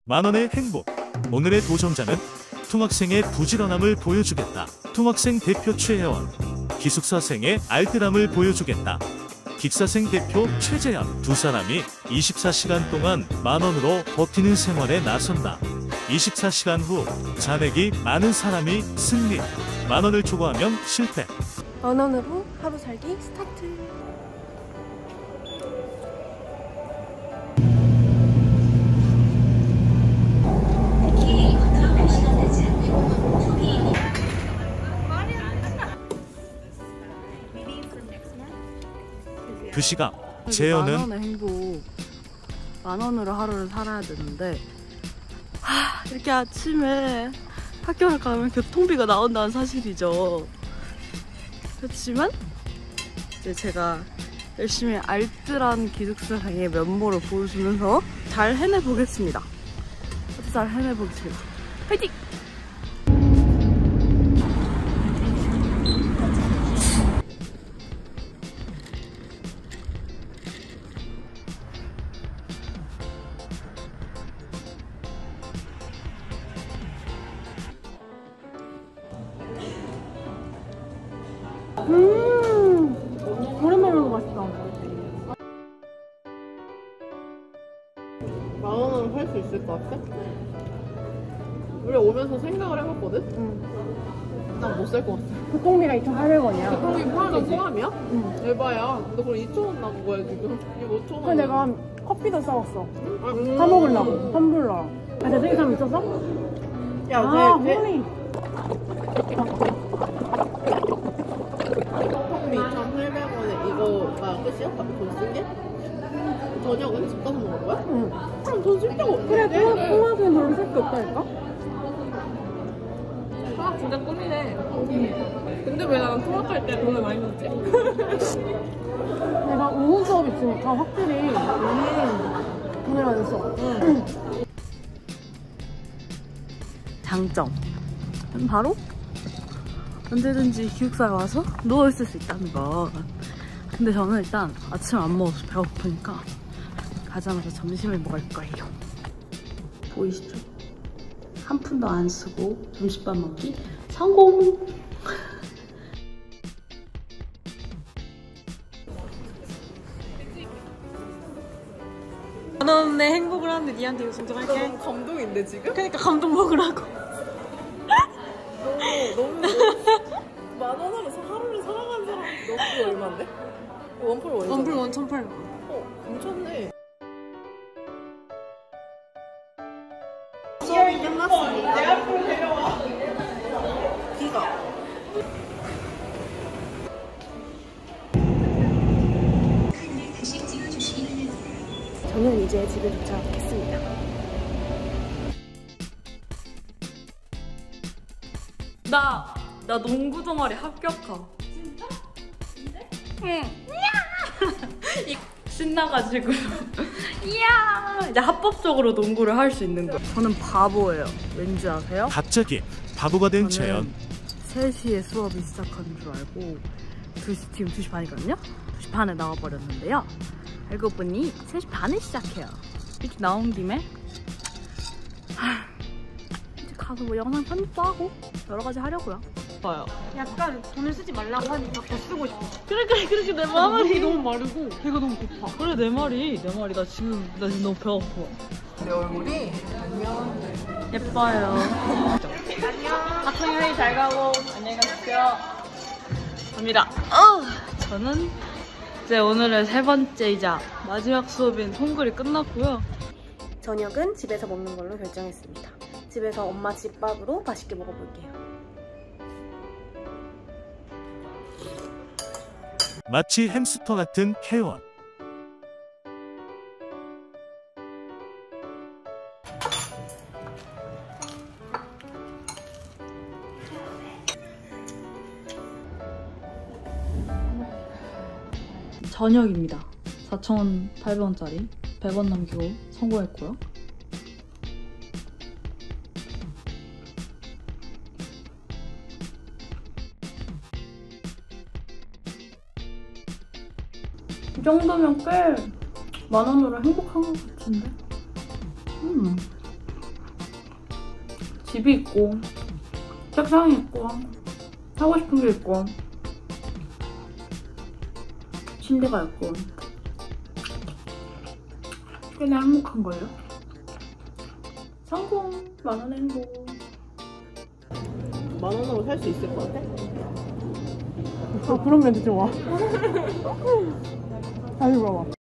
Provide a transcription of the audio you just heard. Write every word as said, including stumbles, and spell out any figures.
만원의 행복. 오늘의 도전자는 통학생의 부지런함을 보여주겠다. 통학생 대표 최혜원. 기숙사생의 알뜰함을 보여주겠다. 기숙사생 대표 최재현. 두 사람이 이십사 시간 동안 만원으로 버티는 생활에 나선다. 이십사 시간 후 잔액이 많은 사람이 승리. 만원을 초과하면 실패. 만원으로 하루 살기 스타트. 그 시각 재현은 만원의 행복, 만원으로 하루를 살아야 되는데 하, 이렇게 아침에 학교를 가면 교통비가 나온다는 사실이죠. 그렇지만 이제 제가 열심히 알뜰한 기숙사생의 면모를 보여주면서 잘 해내보겠습니다. 잘 해내보겠습니다. 화이팅! 음, 오랜만에 먹어 맛있다. 만 원으로 할 수 있을 것 같아? 우리 오면서 생각을 해봤거든? 응. 난 못 살 것 같아. 교통비가 이천팔백 원이야. 교통비 포함이지? 포함이야? 응. 대박이야. 근데 그럼 이천 원 남은 거야 지금. 이거 오천 원. 근데 내가 커피도 싸웠어. 음. 사 먹으려고. 환불러. 아, 대생이 사람 있었어? 야, 아, 쟤, 쟤 홀리. 교통비 이천팔백 원에 이거가 끝이야? 돈 쓴 게? 저녁은 집 가서 먹을 거야? 응. 그럼 돈 쓸 데가 없네. 그래, 통화, 통화비는 별로 쓸 게 없다니까? 아, 진짜 꿈이네. 근데 왜 나는 통학할 때 돈을 많이 썼지? 내가 오후 수업 있으니까 확실히 음, 돈을 많이 써. 응. 장점. 바로 언제든지 기숙사에 와서 누워있을 수 있다는 거. 근데 저는 일단 아침 안 먹어서 배고프니까 가자마자 점심을 먹을 거예요. 보이시죠? 한 푼도 안 쓰고 점심밥 먹기 성공! 만원의 행복을 하는데 니한테 이거 정정할게. 너무 감동인데 지금? 그러니까 감동 먹으라고. 너무 너무 만 원으로 하루를 살아가는 사람 너무 얼마인데? 원풀 원이잖아. 원불 원 천팔백 원. 어, 괜찮네. 수업이 끝났습니다. 내 앞으로 데려와. 비가. 저는 이제 집에 도착했습니다. 나, 나 농구 동아리 합격하. 진짜? 근데? 응. 이야! 신나가지고. 이야! 이제 합법적으로 농구를 할 수 있는 거야. 저는 바보예요. 왠지 아세요? 갑자기 바보가 된 재현. 세 시에 수업이 시작하는 줄 알고 두 시, 지금 두 시 반이거든요? 두 시 반에 나와버렸는데요. 알고 보니 세 시 반에 시작해요. 이렇게 나온 김에 하, 이제 가서 뭐 영상 편집도 하고 여러 가지 하려고요. 좋아요. 약간 돈을 쓰지 말라고 하니까 더 쓰고 싶어. 그래 그래 그렇게 내 말이 너무 마르고 배가 너무 고파. 그래 내 말이 내 말이 나 지금 나 지금 너무 배고파. 내 얼굴이 안녕. 예뻐요. 안녕. 학생 회의 잘 가고 안녕히 가십시오. 갑니다. 어, 저는 이제 오늘의 세 번째이자 마지막 수업인 통글이 끝났고요. 저녁은 집에서 먹는 걸로 결정했습니다. 집에서 엄마 집밥으로 맛있게 먹어볼게요. 마치 햄스터 같은 혜원. 저녁입니다. 사천팔백 원짜리 백 원 남기고 성공했고요. 이 정도면 꽤 만 원으로 행복한 것 같은데? 음. 집이 있고 책상이 있고 하고 싶은 게 있고 침대가 있고 꽤나 행복한걸요? 성공! 만원 행복. 만 원으로 살 수 있을 것 같아? 어, 그런 멘트 좋아. 다시 봐봐.